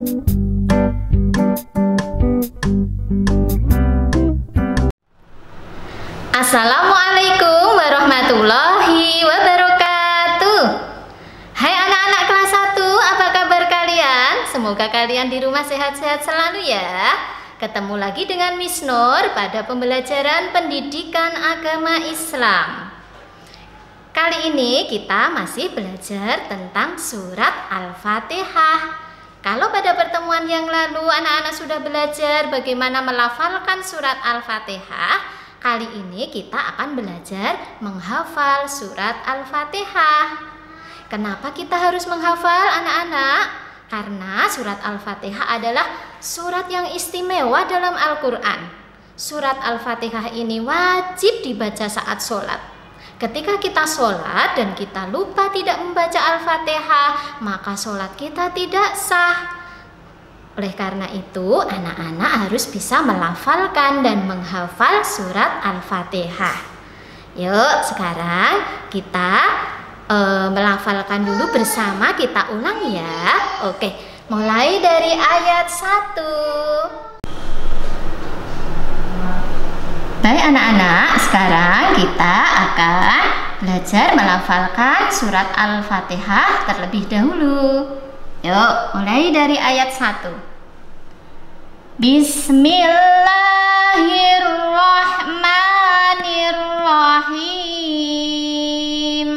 Assalamualaikum warahmatullahi wabarakatuh. Hai anak-anak kelas 1, apa kabar kalian? Semoga kalian di rumah sehat-sehat selalu ya. Ketemu lagi dengan Miss Nur pada pembelajaran pendidikan agama Islam. Kali ini kita masih belajar tentang surat Al-Fatihah. Kalau pada pertemuan yang lalu anak-anak sudah belajar bagaimana melafalkan surat Al-Fatihah, kali ini kita akan belajar menghafal surat Al-Fatihah. Kenapa kita harus menghafal anak-anak? Karena surat Al-Fatihah adalah surat yang istimewa dalam Al-Quran. Surat Al-Fatihah ini wajib dibaca saat sholat. Ketika kita sholat dan kita lupa tidak membaca Al-Fatihah, maka sholat kita tidak sah. Oleh karena itu, anak-anak harus bisa melafalkan dan menghafal surat Al-Fatihah. Yuk, sekarang kita melafalkan dulu bersama, kita ulang ya. Oke, mulai dari ayat 1. Baik anak-anak, sekarang kita akan belajar melafalkan surat Al-Fatihah terlebih dahulu. Yuk, mulai dari ayat 1. Bismillahirrahmanirrahim.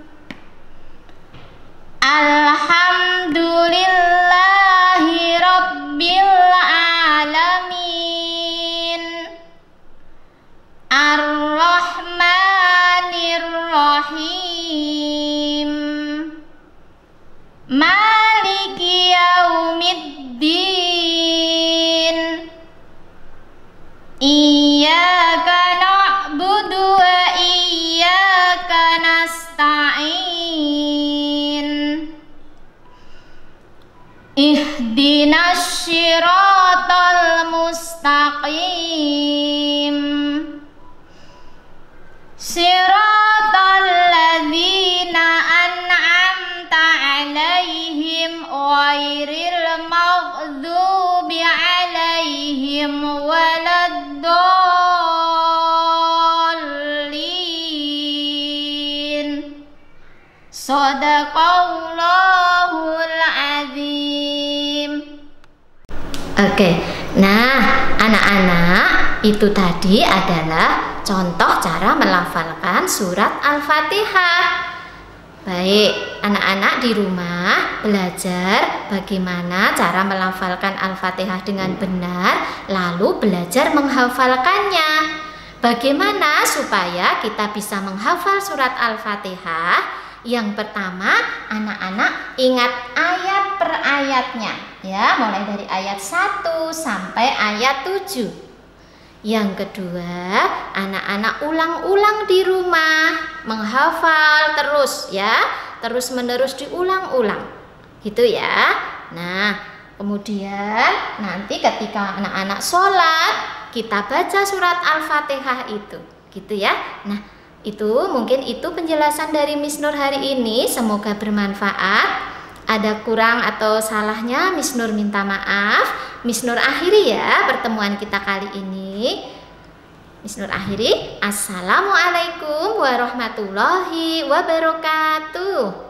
Alhamdulillahi rabbil alamin. Ar-Rahmanir-Rahim. Maliki yaumiddin. Iyyaka na'budu wa iyyaka nasta'in. Ihdinas siratal mustaqim. Siratal ladzina an'amta 'alaihim ghairil maghdubi 'alaihim waladdallin. Shadaqallahul azim. Oke, nah anak-anak, itu tadi adalah contoh cara melafalkan surat Al-Fatihah. Baik, anak-anak di rumah belajar bagaimana cara melafalkan Al-Fatihah dengan benar, lalu belajar menghafalkannya. Bagaimana supaya kita bisa menghafal surat Al-Fatihah? Yang pertama, anak-anak ingat ayat per ayatnya ya, mulai dari ayat 1 sampai ayat 7. Yang kedua, anak-anak ulang-ulang di rumah, menghafal terus ya, terus-menerus diulang-ulang gitu ya. Nah, kemudian nanti ketika anak-anak sholat, kita baca surat Al-Fatihah itu gitu ya. Nah, itu mungkin itu penjelasan dari Miss Nur hari ini, semoga bermanfaat. Ada kurang atau salahnya Miss Nur minta maaf. Miss Nur akhiri ya pertemuan kita kali ini. Miss Nur akhiri. Assalamualaikum warahmatullahi wabarakatuh.